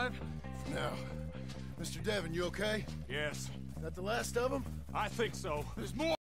alive? Now, Mr. Devon, you okay? Yes. That the last of them? I think so. There's more!